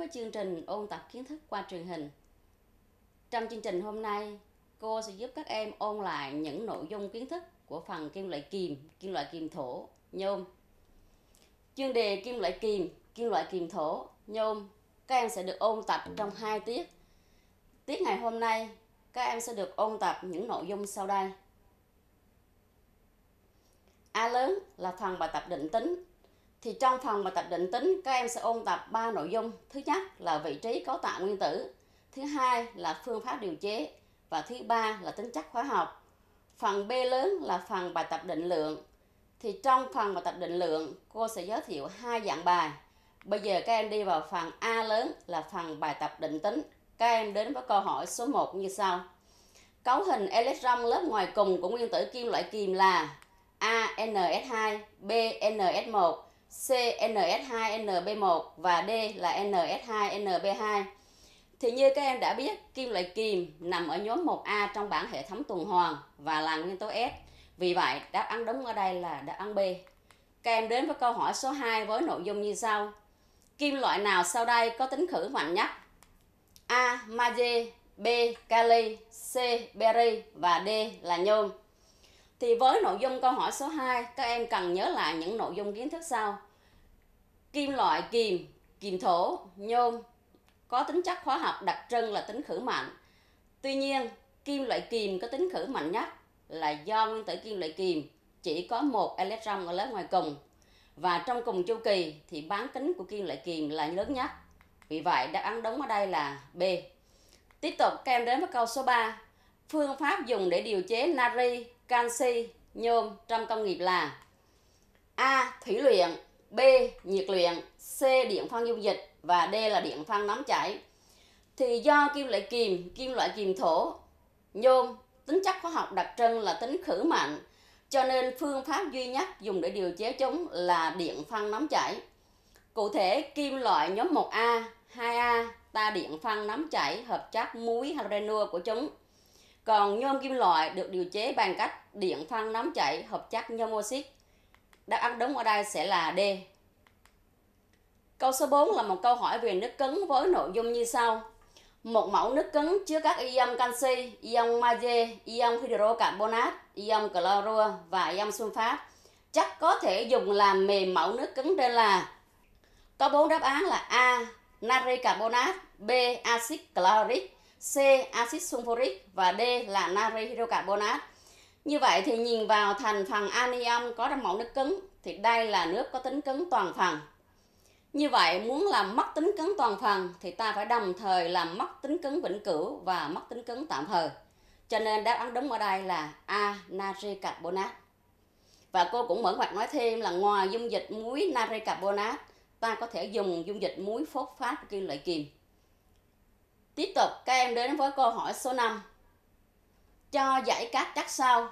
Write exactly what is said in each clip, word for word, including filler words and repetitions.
với chương trình ôn tập kiến thức qua truyền hình. Trong chương trình hôm nay, cô sẽ giúp các em ôn lại những nội dung kiến thức của phần kim loại kiềm, kim loại kiềm thổ, nhôm. Chuyên đề kim loại kiềm, kim loại kiềm thổ, nhôm, các em sẽ được ôn tập trong hai tiết. Tiết ngày hôm nay, các em sẽ được ôn tập những nội dung sau đây. A lớn là phần bài tập định tính. Thì trong phần bài tập định tính, các em sẽ ôn tập ba nội dung. Thứ nhất là vị trí cấu tạo nguyên tử. Thứ hai là phương pháp điều chế. Và thứ ba là tính chất hóa học. Phần B lớn là phần bài tập định lượng. Thì trong phần bài tập định lượng, cô sẽ giới thiệu hai dạng bài. Bây giờ các em đi vào phần A lớn là phần bài tập định tính. Các em đến với câu hỏi số một như sau. Cấu hình electron lớp ngoài cùng của nguyên tử kim loại kiềm là A N S hai, B N S một, C N S hai N B một và D là N S hai N B hai. Thì như các em đã biết, kim loại kiềm nằm ở nhóm một A trong bảng hệ thống tuần hoàn và là nguyên tố S. Vì vậy, đáp án đúng ở đây là đáp án B. Các em đến với câu hỏi số hai với nội dung như sau. Kim loại nào sau đây có tính khử mạnh nhất? A. Magie, B. Kali, C. Beri và D là nhôm. Thì với nội dung câu hỏi số hai, các em cần nhớ lại những nội dung kiến thức sau. Kim loại kiềm, kiềm thổ, nhôm có tính chất hóa học đặc trưng là tính khử mạnh. Tuy nhiên, kim loại kiềm có tính khử mạnh nhất là do nguyên tử kim loại kiềm chỉ có một electron ở lớp ngoài cùng. Và trong cùng chu kỳ thì bán kính của kim loại kiềm là lớn nhất. Vì vậy, đáp án đúng ở đây là B. Tiếp tục các em đến với câu số ba. Phương pháp dùng để điều chế natri, canxi, nhôm trong công nghiệp là A. Thủy luyện, B. Nhiệt luyện, C. Điện phân dung dịch và D là điện phân nóng chảy. Thì do kim loại kiềm, kim loại kiềm thổ, nhôm tính chất hóa học đặc trưng là tính khử mạnh, cho nên phương pháp duy nhất dùng để điều chế chúng là điện phân nóng chảy. Cụ thể, kim loại nhóm một A, hai A ta điện phân nóng chảy hợp chất muối hydranua của chúng. Còn nhôm kim loại được điều chế bằng cách điện phân nóng chảy hợp chất nhôm oxit. Đáp án đúng ở đây sẽ là D. Câu số bốn là một câu hỏi về nước cứng với nội dung như sau. Một mẫu nước cứng chứa các ion canxi, ion magie, ion hydrocarbonat, ion clorua và ion sunfat. Chất có thể dùng làm mềm mẫu nước cứng trên là. Có bốn đáp án là A. Natri carbonat, B. Axit chloric, C. Axit sulfuric và D là natri hydrocarbonat. Như vậy thì nhìn vào thành phần anion có trong mẫu nước cứng thì đây là nước có tính cứng toàn phần. Như vậy muốn làm mất tính cứng toàn phần thì ta phải đồng thời làm mất tính cứng vĩnh cửu và mất tính cứng tạm thời. Cho nên đáp án đúng ở đây là A. Natri carbonat. Và cô cũng mở ngoặc nói thêm là ngoài dung dịch muối natri carbonat, ta có thể dùng dung dịch muối phốt phát của kim loại kiềm. Tiếp tục các em đến với câu hỏi số năm. Cho giải các chất sau.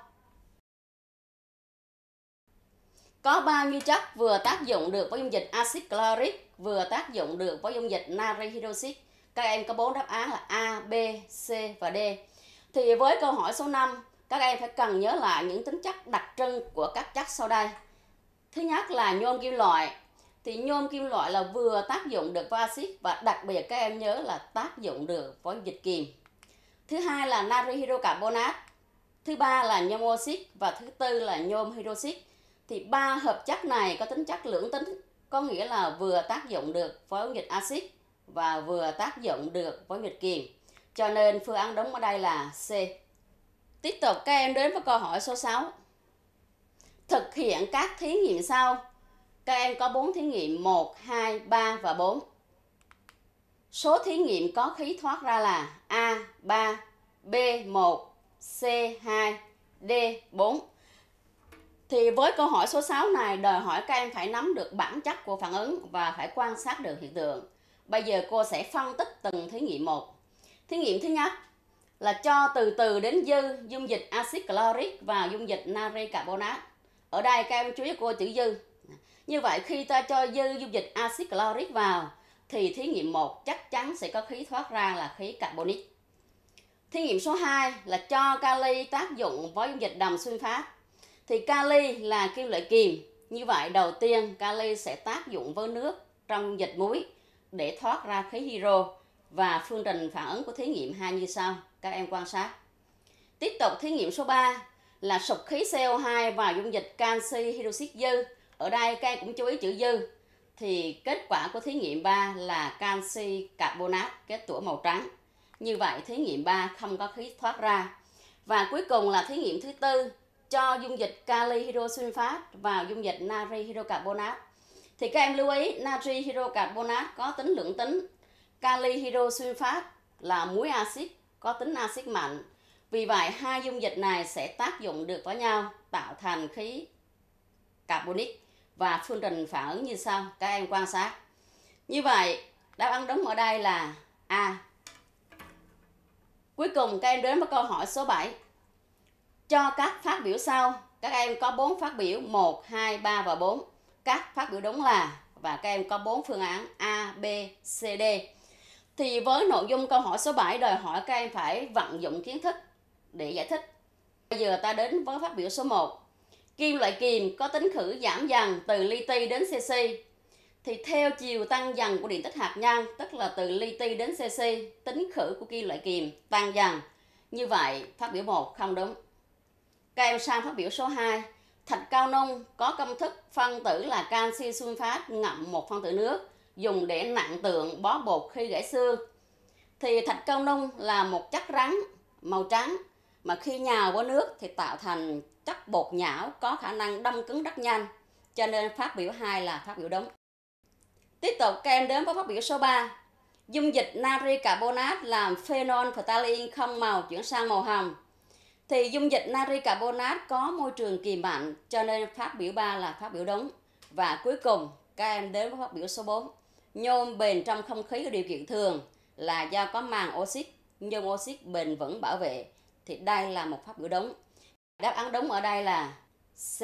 Có bao nhiêu chất vừa tác dụng được với dung dịch axit chloric, vừa tác dụng được với dung dịch natri hydroxit? Các em có bốn đáp án là A, B, C và D. Thì với câu hỏi số năm, các em phải cần nhớ lại những tính chất đặc trưng của các chất sau đây. Thứ nhất là nhôm kim loại. Thì nhôm kim loại là vừa tác dụng được với axit và đặc biệt các em nhớ là tác dụng được với dịch kiềm. Thứ hai là natri hydrocarbonat. Thứ ba là nhôm oxit và thứ tư là nhôm hydroxit. Thì ba hợp chất này có tính chất lưỡng tính, có nghĩa là vừa tác dụng được với dịch axit và vừa tác dụng được với dịch kiềm. Cho nên phương án đúng ở đây là C. Tiếp tục các em đến với câu hỏi số sáu. Thực hiện các thí nghiệm sau. Các em có bốn thí nghiệm một, hai, ba và bốn. Số thí nghiệm có khí thoát ra là A ba, B một, C hai, D bốn. Thì với câu hỏi số sáu này đòi hỏi các em phải nắm được bản chất của phản ứng và phải quan sát được hiện tượng. Bây giờ cô sẽ phân tích từng thí nghiệm một. Thí nghiệm thứ nhất là cho từ từ đến dư dung dịch axit chloric và dung dịch natri carbonat. Ở đây các em chú ý cô chữ dư. Như vậy khi ta cho dư dung dịch axit chloric vào thì thí nghiệm một chắc chắn sẽ có khí thoát ra là khí carbonic. Thí nghiệm số hai là cho kali tác dụng với dung dịch đồng sunfat. Thì kali là kim loại kiềm. Như vậy đầu tiên kali sẽ tác dụng với nước trong dịch muối để thoát ra khí hydro, và phương trình phản ứng của thí nghiệm hai như sau. Các em quan sát. Tiếp tục thí nghiệm số ba là sục khí xê o hai vào dung dịch canxi hydroxit dư. Ở đây các em cũng chú ý chữ dư. Thì kết quả của thí nghiệm ba là canxi carbonat, kết tủa màu trắng. Như vậy thí nghiệm ba không có khí thoát ra. Và cuối cùng là thí nghiệm thứ tư, cho dung dịch kali hydrosulfat vào dung dịch natri hydrocarbonat. Thì các em lưu ý natri hydrocarbonat có tính lượng tính, kali hydrosulfat là muối axit có tính axit mạnh. Vì vậy hai dung dịch này sẽ tác dụng được với nhau tạo thành khí carbonic, và phương trình phản ứng như sau. Các em quan sát. Như vậy đáp án đúng ở đây là A. Cuối cùng các em đến với câu hỏi số bảy. Cho các phát biểu sau, các em có bốn phát biểu một, hai, ba và bốn. Các phát biểu đúng là, và các em có bốn phương án A, B, C, D. Thì với nội dung câu hỏi số bảy đòi hỏi các em phải vận dụng kiến thức để giải thích. Bây giờ ta đến với phát biểu số một. Kim loại kiềm có tính khử giảm dần từ li ti đến cc. Thì theo chiều tăng dần của điện tích hạt nhân, tức là từ li ti đến cc, tính khử của kim loại kiềm tăng dần. Như vậy phát biểu một không đúng. Các em sang phát biểu số hai. Thạch cao nung có công thức phân tử là canxi sulfat ngậm một phân tử nước, dùng để nặng tượng bó bột khi gãy xương. Thì thạch cao nung là một chất rắn màu trắng, mà khi nhào vào nước thì tạo thành chất bột nhão có khả năng đông cứng rất nhanh. Cho nên phát biểu hai là phát biểu đúng. Tiếp tục các em đến với phát biểu số ba. Dung dịch natri carbonat làm phenol phthalate không màu chuyển sang màu hồng. Thì dung dịch natri carbonat có môi trường kiềm mạnh, cho nên phát biểu ba là phát biểu đúng. Và cuối cùng các em đến với phát biểu số bốn. Nhôm bền trong không khí ở điều kiện thường là do có màng oxit, nhôm oxit bền vững bảo vệ. Thì đây là một phát biểu đúng. Đáp án đúng ở đây là C.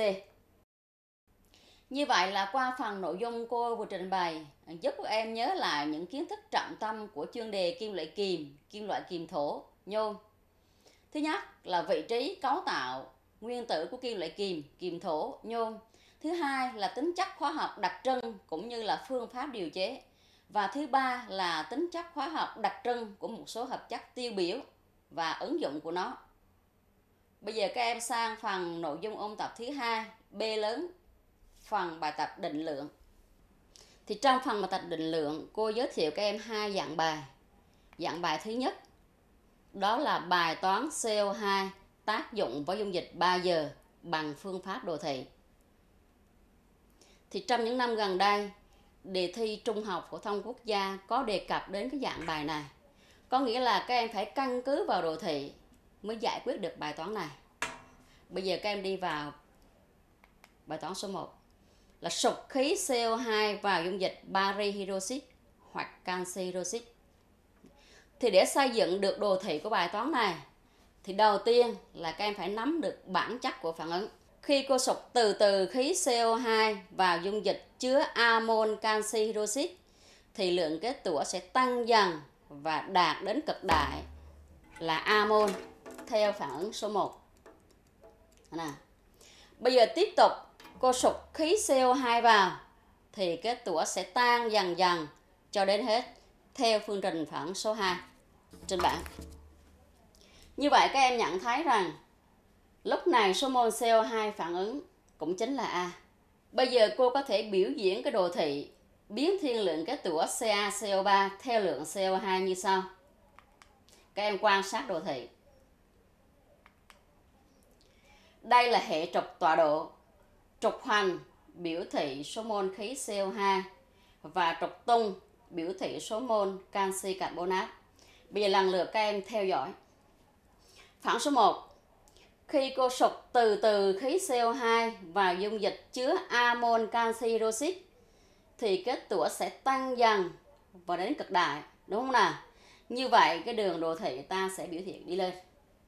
Như vậy là qua phần nội dung cô vừa trình bày giúp các em nhớ lại những kiến thức trọng tâm của chuyên đề kim loại kiềm, kim loại kiềm thổ, nhôm. Thứ nhất là vị trí cấu tạo nguyên tử của kim loại kiềm, kiềm thổ, nhôm. Thứ hai là tính chất hóa học đặc trưng cũng như là phương pháp điều chế. Và thứ ba là tính chất hóa học đặc trưng của một số hợp chất tiêu biểu và ứng dụng của nó. Bây giờ các em sang phần nội dung ôn tập thứ hai, B lớn, phần bài tập định lượng. Thì trong phần bài tập định lượng, cô giới thiệu các em hai dạng bài. Dạng bài thứ nhất, đó là bài toán xê o hai tác dụng với dung dịch ba giờ bằng phương pháp đồ thị. Thì trong những năm gần đây, đề thi Trung học phổ thông quốc gia có đề cập đến cái dạng bài này. Có nghĩa là các em phải căn cứ vào đồ thị mới giải quyết được bài toán này. Bây giờ các em đi vào bài toán số một. Là sục khí xê o hai vào dung dịch bari hydroxit hoặc canxi hydroxit. Thì để xây dựng được đồ thị của bài toán này, thì đầu tiên là các em phải nắm được bản chất của phản ứng. Khi cô sục từ từ khí xê o hai vào dung dịch chứa amon canxi hydroxit, thì lượng kết tủa sẽ tăng dần và đạt đến cực đại là amon theo phản ứng số một. Nè. Bây giờ tiếp tục cô sục khí xê o hai vào thì kết tủa sẽ tan dần dần cho đến hết theo phương trình phản ứng số hai trên bảng. Như vậy các em nhận thấy rằng lúc này số mol xê o hai phản ứng cũng chính là A. Bây giờ cô có thể biểu diễn cái đồ thị biến thiên lượng kết tủa Ca xê o ba theo lượng xê o hai như sau. Các em quan sát đồ thị. Đây là hệ trục tọa độ. Trục hoành biểu thị số mol khí xê o hai và trục tung biểu thị số mol canxi carbonat. Bây giờ lần lượt các em theo dõi. Phản số một. Khi cô sục từ từ khí xê o hai vào dung dịch chứa amon canxi hydroxit thì kết tủa sẽ tăng dần và đến cực đại, đúng không nào? Như vậy cái đường đồ thị ta sẽ biểu hiện đi lên.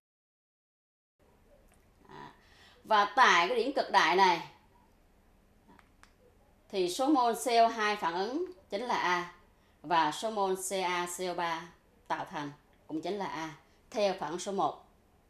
Và tại cái điểm cực đại này thì số mol xê o hai phản ứng chính là A và số mol Ca xê o ba tạo thành cũng chính là A theo phản ứng số một.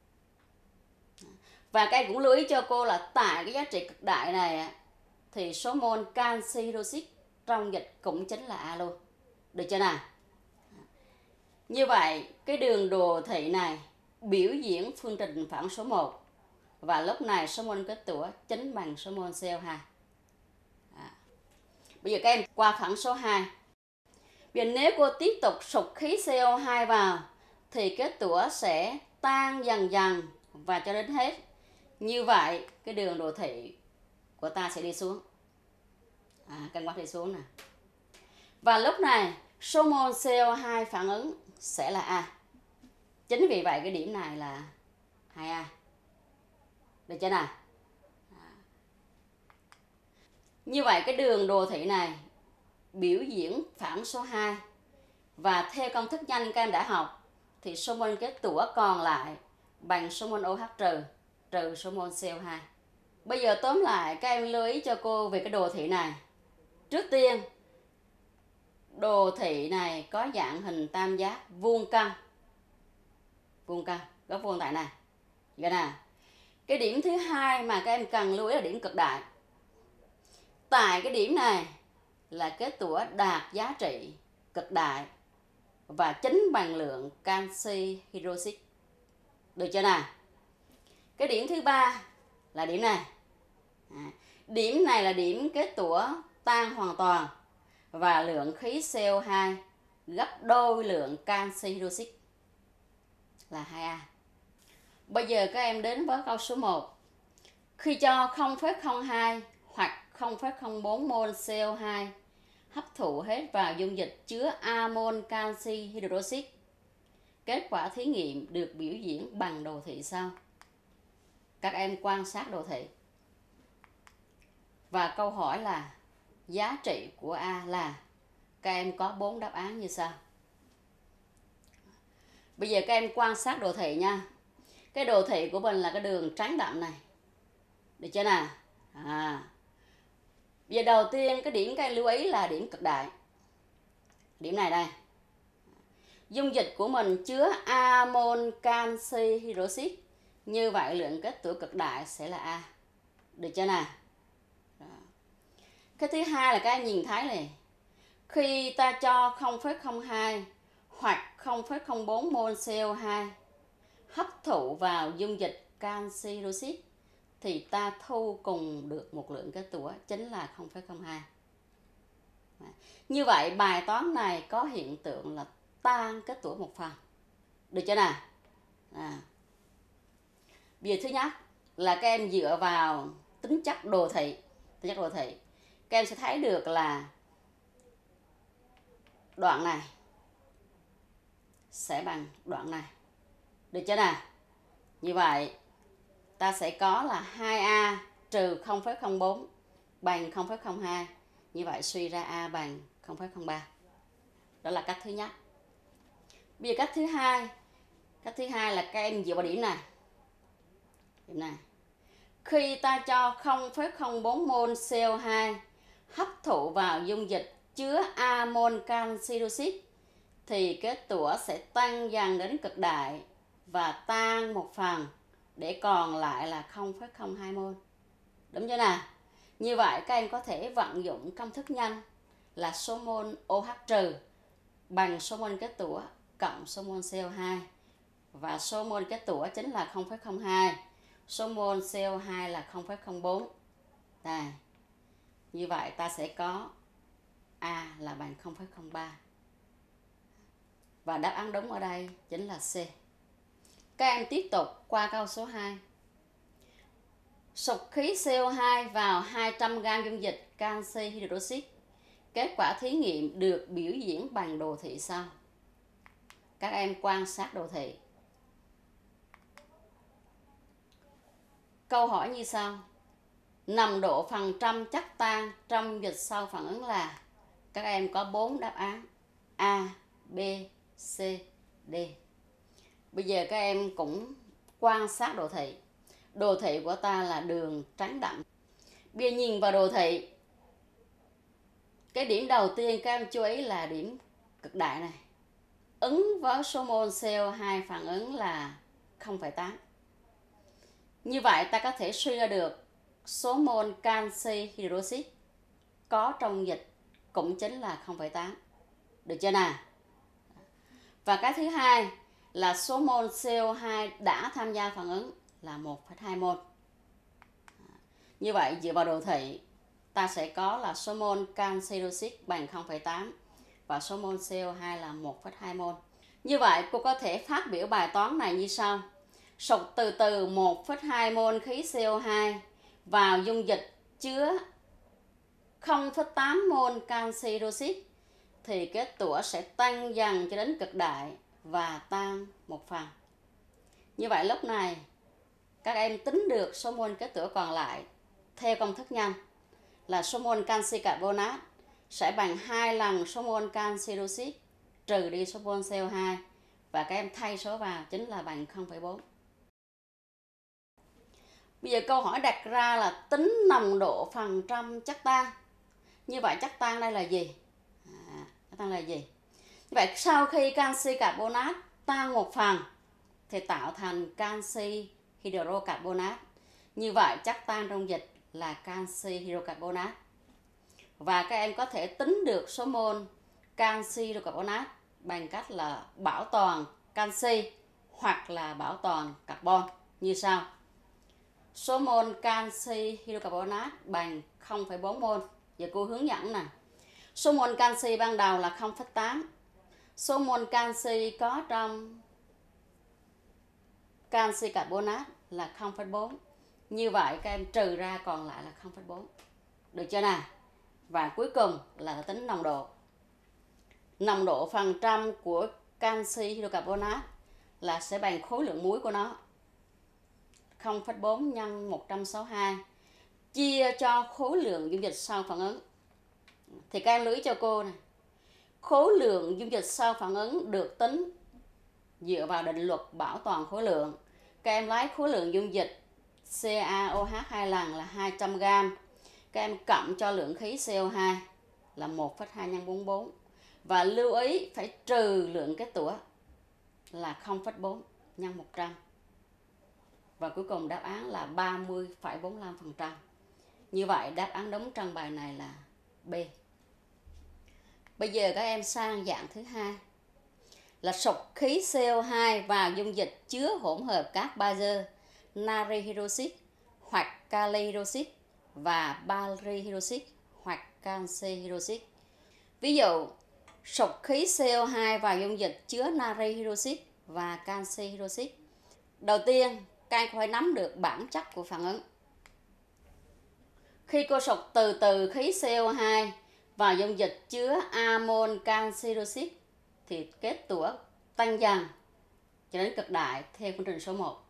Và các em cũng lưu ý cho cô là tại cái giá trị cực đại này thì số mol canxi hydroxit trong dịch cũng chính là A luôn. Được chưa nào? Như vậy, cái đường đồ thị này biểu diễn phương trình phản số một. Và lúc này số mol kết tủa chính bằng số mol xê o hai. À. Bây giờ các em qua phản số hai. Bây giờ nếu cô tiếp tục sụt khí xê o hai vào thì kết tủa sẽ tan dần dần và cho đến hết. Như vậy cái đường đồ thị của ta sẽ đi xuống. À, căn quát đi xuống nè. Và lúc này số mol xê o hai phản ứng sẽ là A. Chính vì vậy cái điểm này là hai A. Được chưa nào? À. Như vậy cái đường đồ thị này biểu diễn phản số hai. Và theo công thức nhanh các em đã học thì số mol kết tủa còn lại bằng số mol OH trừ trừ số mol xê o hai. Bây giờ tóm lại các em lưu ý cho cô về cái đồ thị này. Trước tiên, đồ thị này có dạng hình tam giác vuông căn. Vuông căn, góc vuông tại này. Vậy nào? Cái điểm thứ hai mà các em cần lưu ý là điểm cực đại. Tại cái điểm này là kết tủa đạt giá trị cực đại và chính bằng lượng canxi hydroxit. Được chưa nào? Cái điểm thứ ba là điểm này. À, điểm này là điểm kết tủa tan hoàn toàn và lượng khí xê o hai gấp đôi lượng canxi hydroxit là hai A. Bây giờ các em đến với câu số một. Khi cho không phẩy không hai hoặc không phẩy không bốn mol xê o hai hấp thụ hết vào dung dịch chứa amon canxi hydroxit, kết quả thí nghiệm được biểu diễn bằng đồ thị sau. Các em quan sát đồ thị. Và câu hỏi là giá trị của A là, các em có bốn đáp án như sau. Bây giờ các em quan sát đồ thị nha. Cái đồ thị của mình là cái đường trắng đậm này. Được chưa nào? À. Bây giờ đầu tiên cái điểm các em lưu ý là điểm cực đại. Điểm này đây. Dung dịch của mình chứa amon canxi hydroxit. Như vậy lượng kết tủa cực đại sẽ là A. Được chưa nào? Đó. Cái thứ hai là các em nhìn thấy này. Khi ta cho không phẩy không hai hoặc không phẩy không bốn mol xê o hai hấp thụ vào dung dịch canxi hydroxit thì ta thu cùng được một lượng kết tủa chính là không phẩy không hai. Như vậy bài toán này có hiện tượng là tan kết tủa một phần. Được chưa nào? À. Bây giờ thứ nhất là các em dựa vào tính chất đồ thị. Tính chất đồ thị. Các em sẽ thấy được là đoạn này sẽ bằng đoạn này. Được chưa nào? Như vậy ta sẽ có là hai A trừ không phẩy không bốn bằng không phẩy không hai. Như vậy suy ra A bằng không phẩy không ba. Đó là cách thứ nhất. Bây giờ cách thứ hai. Cách thứ hai là các em dựa vào điểm này. Điểm này. Khi ta cho không phẩy không bốn mol xê o hai hấp thụ vào dung dịch chứa amon canxi hydroxit thì kết tủa sẽ tăng dần đến cực đại và tan một phần để còn lại là không phẩy không hai mol. Đúng chưa nào? Như vậy các em có thể vận dụng công thức nhanh là số mol OH trừ bằng số mol kết tủa cộng số mol xê o hai. Và số mol kết tủa chính là không phẩy không hai. Số mol xê o hai là không phẩy không bốn. Đây. Như vậy ta sẽ có A là bằng không phẩy không ba. Và đáp án đúng ở đây chính là C. Các em tiếp tục qua câu số hai. Sụt khí xê o hai vào hai trăm gam dung dịch canxi hydroxit. Kết quả thí nghiệm được biểu diễn bằng đồ thị sau. Các em quan sát đồ thị. Câu hỏi như sau. Nồng độ phần trăm chất tan trong dịch sau phản ứng là. Các em có bốn đáp án A, B, C, D. Bây giờ các em cũng quan sát đồ thị. Đồ thị của ta là đường trắng đậm. Bây giờ nhìn vào đồ thị. Cái điểm đầu tiên các em chú ý là điểm cực đại này. Ứng với số mol xê o hai phản ứng là không phẩy tám. Như vậy ta có thể suy ra được số mol canxi hydroxit có trong dịch cũng chính là không phẩy tám. Được chưa nào? Và cái thứ hai là số mol xê o hai đã tham gia phản ứng là một phẩy hai mol. Như vậy dựa vào đồ thị ta sẽ có là số mol canxi hydroxit bằng không phẩy tám và số mol xê o hai là một phẩy hai mol. Như vậy cô có thể phát biểu bài toán này như sau. Sục từ từ một phẩy hai mol khí xê o hai vào dung dịch chứa không phẩy tám mol canxi hydroxit thì kết tủa sẽ tăng dần cho đến cực đại và tan một phần. Như vậy lúc này các em tính được số mol kết tủa còn lại theo công thức nhân là số mol canxi carbonat sẽ bằng hai lần số mol canxi hydroxit trừ đi số mol xê o hai và các em thay số vào chính là bằng không phẩy bốn. Bây giờ câu hỏi đặt ra là tính nồng độ phần trăm chất tan. Như vậy chất tan đây là gì? À, chất tan là gì? Như vậy sau khi canxi carbonat tan một phần thì tạo thành canxi hydrocarbonat. Như vậy chất tan trong dịch là canxi hydrocarbonat. Và các em có thể tính được số mol canxi hydrocarbonat bằng cách là bảo toàn canxi hoặc là bảo toàn carbon như sau. Số mol canxi hydrocarbonat bằng không phẩy bốn mol. Giờ cô hướng dẫn nè. Số mol canxi ban đầu là không phẩy tám. Số mol canxi có trong canxi carbonat là không phẩy bốn. Như vậy các em trừ ra còn lại là không phẩy bốn. Được chưa nào? Và cuối cùng là tính nồng độ. Nồng độ phần trăm của canxi hydrocarbonat là sẽ bằng khối lượng muối của nó. không phẩy bốn nhân một trăm sáu mươi hai chia cho khối lượng dung dịch sau phản ứng. Thì các em lưu ý cho cô này. Khối lượng dung dịch sau phản ứng được tính dựa vào định luật bảo toàn khối lượng. Các em lấy khối lượng dung dịch xê a o hát hai lần là hai trăm gam. Các em cộng cho lượng khí xê o hai là một phẩy hai nhân bốn mươi bốn. Và lưu ý phải trừ lượng kết tủa là không phẩy bốn nhân một trăm. Và cuối cùng đáp án là ba mươi phẩy bốn mươi lăm phần trăm. Như vậy đáp án đúng trong bài này là B. Bây giờ các em sang dạng thứ hai là sục khí xê o hai vào dung dịch chứa hỗn hợp các bazơ natri hydroxit hoặc kali hydroxit và bari hydroxit hoặc canxi hydroxit. Ví dụ, sục khí xê o hai vào dung dịch chứa natri hydroxit và canxi hydroxit. Đầu tiên, các em phải nắm được bản chất của phản ứng. Khi cô sục từ từ khí xê o hai vào dung dịch chứa amon canxi hydroxit thì kết tủa tăng dần cho đến cực đại theo phương trình số một.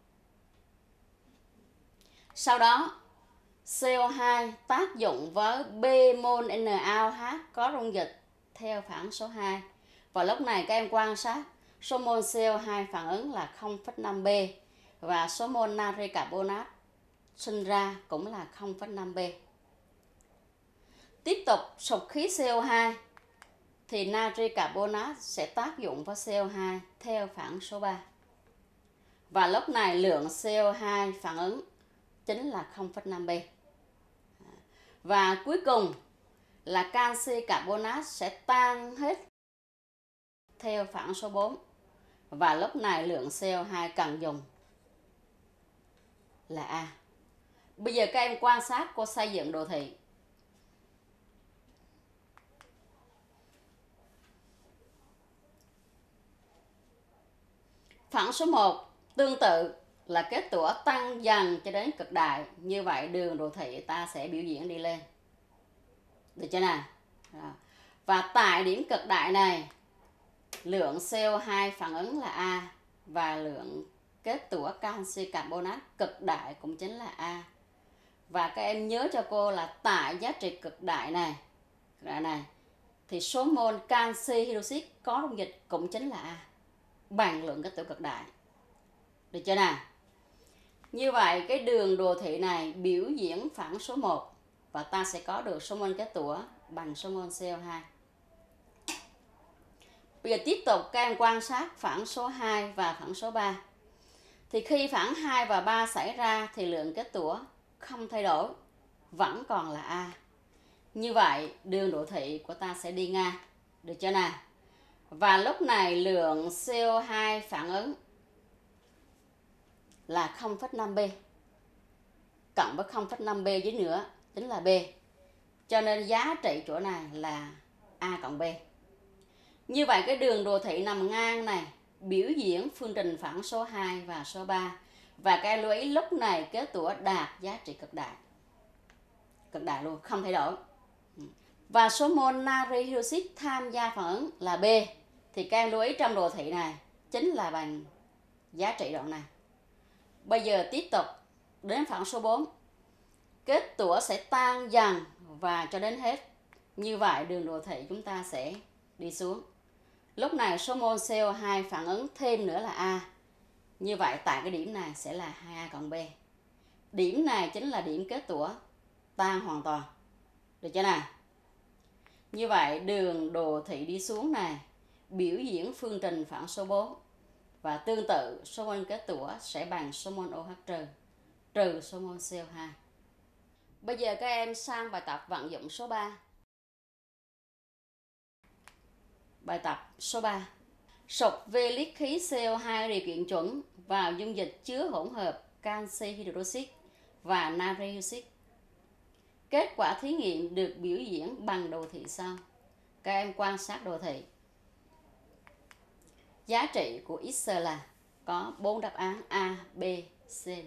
Sau đó, xê o hai tác dụng với B mol N A O H có dung dịch theo phản số hai. Và lúc này các em quan sát số mol xê o hai phản ứng là không phẩy năm B và số mol natri carbonat sinh ra cũng là không phẩy năm B. Tiếp tục sục khí xê o hai thì natri carbonat sẽ tác dụng với xê o hai theo phản số ba. Và lúc này lượng xê o hai phản ứng chính là không phẩy năm B. Và cuối cùng là canxi carbonat sẽ tan hết theo phản số bốn. Và lúc này lượng xê o hai cần dùng là A. Bây giờ các em quan sát cô xây dựng đồ thị. Phản số một tương tự là kết tủa tăng dần cho đến cực đại. Như vậy đường đồ thị ta sẽ biểu diễn đi lên. Được chưa nào? Và tại điểm cực đại này, lượng xê o hai phản ứng là A và lượng kết tủa canxi carbonat cực đại cũng chính là A. Và các em nhớ cho cô là tại giá trị cực đại này, cực đại này thì số mol canxi hydroxit có trong dịch cũng chính là A bằng lượng kết tủa cực đại. Được chưa nào? Như vậy cái đường đồ thị này biểu diễn phản số một và ta sẽ có được số mol kết tủa bằng số mol xê o hai. Bây giờ tiếp tục các em quan sát phản số hai và phản số ba. Thì khi phản hai và ba xảy ra thì lượng kết tủa không thay đổi, vẫn còn là A. Như vậy đường đồ thị của ta sẽ đi ngang. Được chưa nào? Và lúc này lượng xê o hai phản ứng là không phẩy năm B cộng với không phẩy năm B dưới nữa chính là B. Cho nên giá trị chỗ này là A cộng B. Như vậy cái đường đồ thị nằm ngang này biểu diễn phương trình phẳng số hai và số ba. Và các em lưu ý lúc này kết tủa đạt giá trị cực đại. Cực đại luôn, không thay đổi. Và số mol natri hydroxit tham gia phản ứng là B. Thì các em lưu ý trong đồ thị này chính là bằng giá trị đoạn này. Bây giờ tiếp tục đến phản số bốn. Kết tủa sẽ tan dần và cho đến hết. Như vậy đường đồ thị chúng ta sẽ đi xuống. Lúc này số mol xê o hai phản ứng thêm nữa là A. Như vậy tại cái điểm này sẽ là hai A cộng B. Điểm này chính là điểm kết tủa tan hoàn toàn. Được chưa nào? Như vậy đường đồ thị đi xuống này biểu diễn phương trình phản số bốn. Và tương tự số mol kết tủa sẽ bằng số mol OH trừ trừ số mol xê o hai. Bây giờ các em sang bài tập vận dụng số ba. Bài tập số ba. Sục V lít khí xê o hai điều kiện chuẩn vào dung dịch chứa hỗn hợp canxi hydroxit và natri hydroxit. Kết quả thí nghiệm được biểu diễn bằng đồ thị sau. Các em quan sát đồ thị. Giá trị của X là có bốn đáp án A, B, C, D.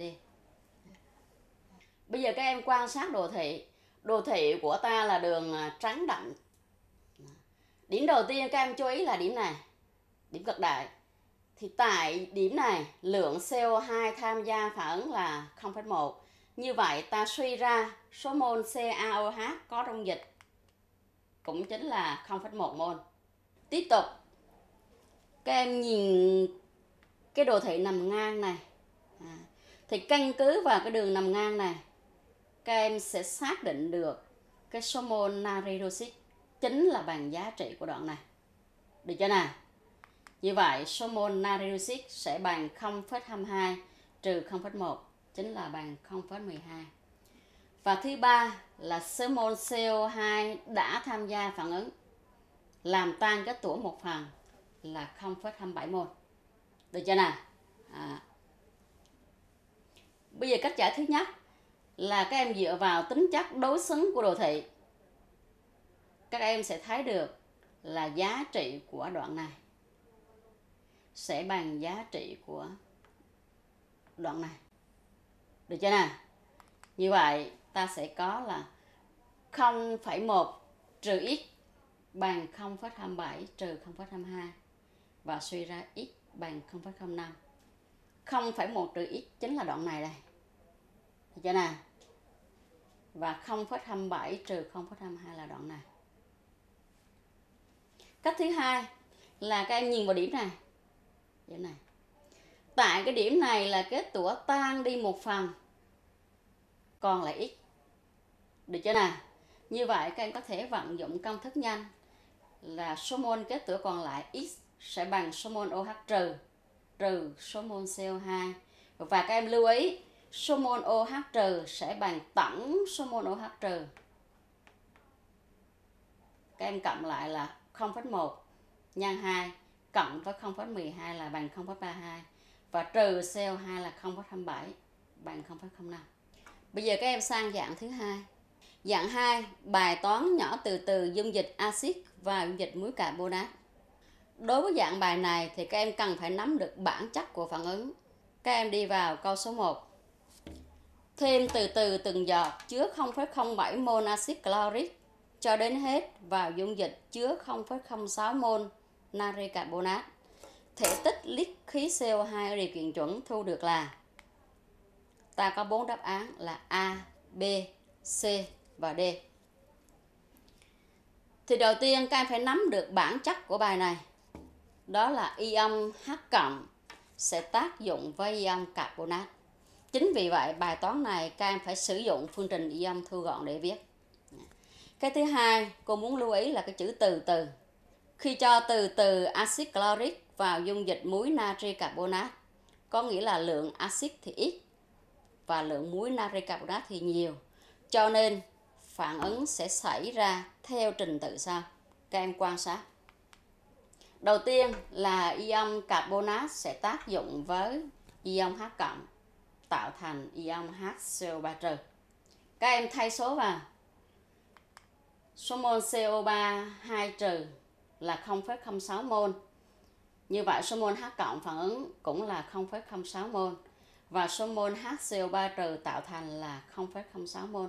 Bây giờ các em quan sát đồ thị. Đồ thị của ta là đường trắng đậm. Điểm đầu tiên các em chú ý là điểm này, điểm cực đại. Thì tại điểm này lượng xê o hai tham gia phản ứng là không phẩy một. Như vậy ta suy ra số mol CaOH có trong dịch cũng chính là không phẩy một mol. Tiếp tục các em nhìn cái đồ thị nằm ngang này. À, thì căn cứ vào cái đường nằm ngang này các em sẽ xác định được cái số mol natri hydroxit chính là bằng giá trị của đoạn này. Được chưa nào? Như vậy số mol natri hydroxit sẽ bằng không phẩy hai mươi hai trừ không phẩy một chính là bằng không phẩy mười hai. Và thứ ba là số mol xê o hai đã tham gia phản ứng làm tan kết tủa một phần là không phẩy hai mươi bảy mol. Được chưa nào? À. Bây giờ cách giải thứ nhất là các em dựa vào tính chất đối xứng của đồ thị. Các em sẽ thấy được là giá trị của đoạn này sẽ bằng giá trị của đoạn này. Được chưa nào? Như vậy ta sẽ có là không phẩy một trừ x bằng không phẩy hai mươi bảy trừ không phẩy hai mươi hai. Và suy ra x bằng không phẩy không năm. không phẩy một trừ x chính là đoạn này đây. Được chưa nào? Và không phẩy hai mươi bảy trừ không phẩy hai mươi hai là đoạn này. Cách thứ hai là các em nhìn vào điểm này. Điểm này. Tại cái điểm này là kết tủa tan đi một phần còn lại x. Được chưa nào? Như vậy các em có thể vận dụng công thức nhanh là số mol kết tủa còn lại x sẽ bằng số mol OH trừ trừ số mol xê o hai. Và các em lưu ý số mol OH trừ sẽ bằng tổng số mol OH trừ. Các em cộng lại là không phẩy một nhân hai cộng với không phẩy mười hai là bằng không phẩy ba mươi hai. Và trừ xê o hai là không phẩy hai mươi bảy bằng không phẩy không năm. Bây giờ các em sang dạng thứ hai. Dạng hai, bài toán nhỏ từ từ dung dịch axit và dung dịch muối carbonat. Đối với dạng bài này thì các em cần phải nắm được bản chất của phản ứng. Các em đi vào câu số một. Thêm từ từ từng giọt chứa không phẩy không bảy mol axit chloric cho đến hết vào dung dịch chứa không phẩy không sáu mol natri carbonat. Thể tích lít khí xê o hai ở điều kiện chuẩn thu được là, ta có bốn đáp án là A, B, C và D. Thì đầu tiên các em phải nắm được bản chất của bài này. Đó là ion H cộng sẽ tác dụng với ion carbonat. Chính vì vậy bài toán này các em phải sử dụng phương trình ion thu gọn để viết. Cái thứ hai cô muốn lưu ý là cái chữ từ từ. Khi cho từ từ axit chloric vào dung dịch muối natri carbonat, có nghĩa là lượng axit thì ít và lượng muối natri carbonat thì nhiều. Cho nên phản ứng sẽ xảy ra theo trình tự sau. Các em quan sát. Đầu tiên là ion carbonat sẽ tác dụng với ion H cộng tạo thành ion HCO ba trừ. Các em thay số vào. Số mol xê o ba hai trừ là không phẩy không sáu mol. Như vậy số mol H cộng phản ứng cũng là không phẩy không sáu mol. Và số mol HCO ba trừ tạo thành là không phẩy không sáu mol.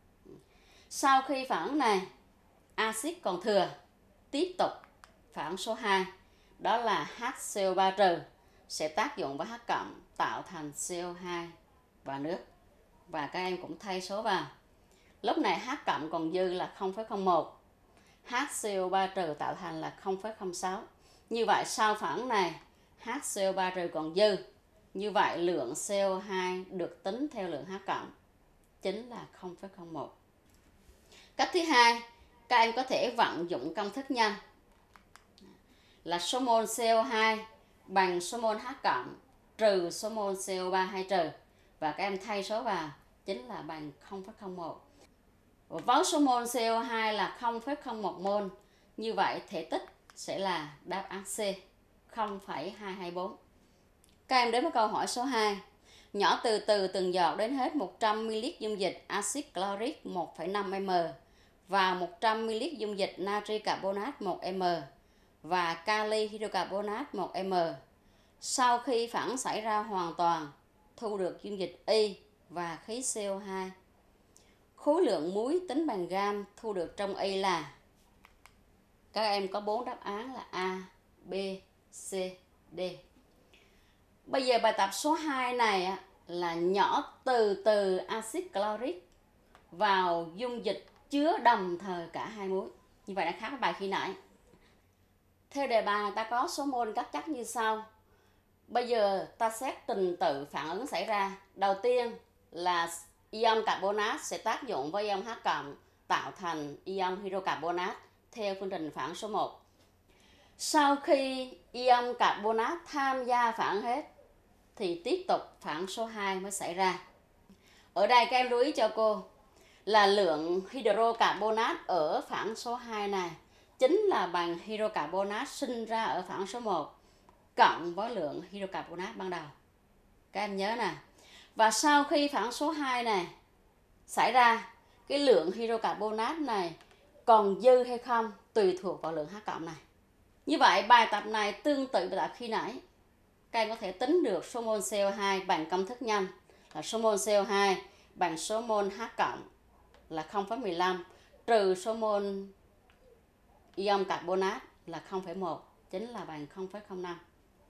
Sau khi phản ứng này, axit còn thừa tiếp tục phản ứng số hai. Đó là HCO ba trừ sẽ tác dụng với H cộng tạo thành xê o hai và nước. Và các em cũng thay số vào. Lúc này H cộng còn dư là không phẩy không một. HCO ba trừ tạo thành là không phẩy không sáu. Như vậy sau phản ứng này HCO ba trừ còn dư. Như vậy lượng xê o hai được tính theo lượng H cộng chính là không phẩy không một. Cách thứ hai, các em có thể vận dụng công thức nhanh là số mol xê o hai bằng số mol H cộng trừ số mol xê o ba hai trừ. Và các em thay số vào chính là bằng không phẩy không một. Với số mol xê o hai là không phẩy không một mol. Như vậy thể tích sẽ là đáp án C, không phẩy hai hai bốn. Các em đến với câu hỏi số hai. Nhỏ từ từ từng giọt đến hết một trăm mi li lít dung dịch axit chloric một phẩy năm ml và một trăm mi li lít dung dịch natri carbonat một ml và kali hydrocarbonat một ml. Sau khi phản ứng xảy ra hoàn toàn, thu được dung dịch Y và khí xê o hai. Khối lượng muối tính bằng gam thu được trong Y là. Các em có bốn đáp án là A, B, C, D. Bây giờ bài tập số hai này là nhỏ từ từ axit chloric vào dung dịch chứa đồng thời cả hai muối. Như vậy đã khác với bài khi nãy. Theo đề bài ta có số mol các chất như sau. Bây giờ ta xét trình tự phản ứng xảy ra. Đầu tiên là ion carbonat sẽ tác dụng với ion H cộng tạo thành ion hydrocarbonat theo phương trình phản ứng số một. Sau khi ion carbonat tham gia phản ứng hết thì tiếp tục phản ứng số hai mới xảy ra. Ở đây các em lưu ý cho cô là lượng hydrocarbonat ở phản ứng số hai này chính là bằng hydrocarbonat sinh ra ở phản ứng số một cộng với lượng hydrocarbonat ban đầu. Các em nhớ nè. Và sau khi phản ứng số hai này xảy ra, cái lượng hydrocarbonat này còn dư hay không tùy thuộc vào lượng H cộng này. Như vậy bài tập này tương tự bài tập khi nãy. Các em có thể tính được số mol xê o hai bằng công thức nhanh là số mol xê o hai bằng số mol H cộng là không phẩy mười lăm trừ số mol ion carbonat là không phẩy một, chính là bằng không phẩy không năm.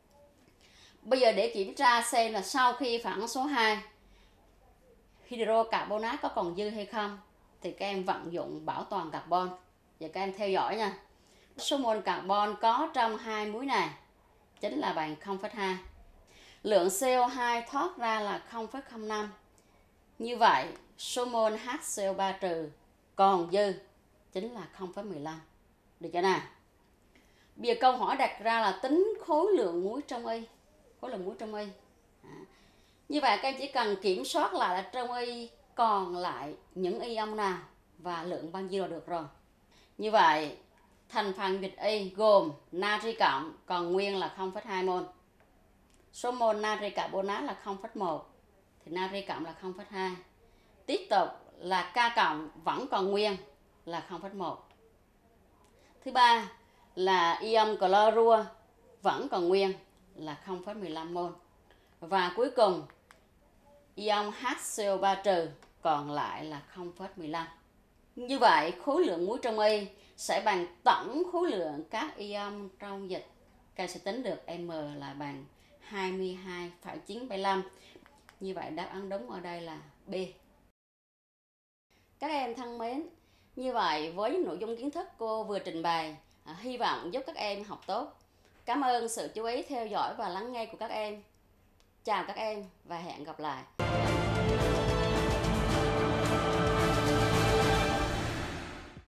Bây giờ để kiểm tra xem là sau khi phản ứng số hai hydrocarbonat có còn dư hay không thì các em vận dụng bảo toàn carbon. Giờ các em theo dõi nha. Số mol carbon có trong hai muối này chính là bằng không phẩy hai. Lượng xê o hai thoát ra là không phẩy không năm. Như vậy số mol HCO ba trừ còn dư chính là không phẩy mười lăm. Được chưa nào? Bây giờ câu hỏi đặt ra là tính khối lượng muối trong Y. Khối lượng muối trong Y. À. Như vậy các em chỉ cần kiểm soát lại là trong Y còn lại những ion nào và lượng bao nhiêu là được rồi. Như vậy thành phần dịch Y gồm natri cộng còn nguyên là không phẩy hai mol. Số mol natri carbonat là không phẩy một thì natri cộng là không phẩy hai. Tiếp tục là K cộng vẫn còn nguyên là không phẩy một. Thứ ba là ion clorua vẫn còn nguyên là không phẩy mười lăm mol. Và cuối cùng ion HCO ba trừ còn lại là không phẩy mười lăm. Như vậy khối lượng muối trong Y sẽ bằng tổng khối lượng các ion trong dịch. Các sẽ tính được M là bằng hai mươi hai phẩy chín bảy lăm. Như vậy đáp án đúng ở đây là B. Các em thân mến, như vậy với những nội dung kiến thức cô vừa trình bày, à, hy vọng giúp các em học tốt. Cảm ơn sự chú ý theo dõi và lắng nghe của các em. Chào các em và hẹn gặp lại.